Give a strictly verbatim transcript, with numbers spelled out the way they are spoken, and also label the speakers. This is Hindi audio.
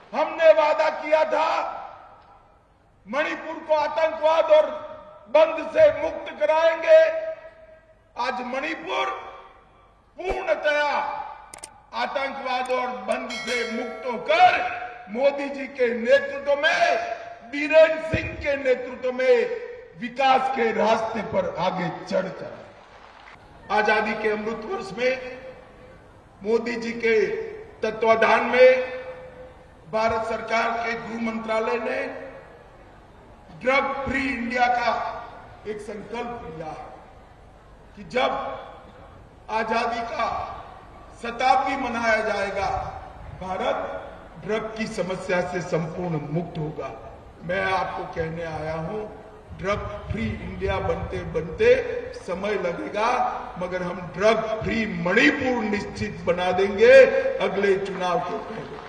Speaker 1: हमने वादा किया था मणिपुर को आतंकवाद और बंद से मुक्त कराएंगे। आज मणिपुर पूर्णतया आतंकवाद और बंद से मुक्त होकर मोदी जी के नेतृत्व में, बीरेन्द्र सिंह के नेतृत्व में विकास के रास्ते पर आगे चढ़ चला। आजादी के अमृत वर्ष में मोदी जी के तत्वाधान में भारत सरकार के गृह मंत्रालय ने ड्रग फ्री इंडिया का एक संकल्प लिया कि जब आजादी का शताब्दी मनाया जाएगा, भारत ड्रग की समस्या से संपूर्ण मुक्त होगा। मैं आपको कहने आया हूं, ड्रग फ्री इंडिया बनते बनते समय लगेगा, मगर हम ड्रग फ्री मणिपुर निश्चित बना देंगे अगले चुनाव के पहले।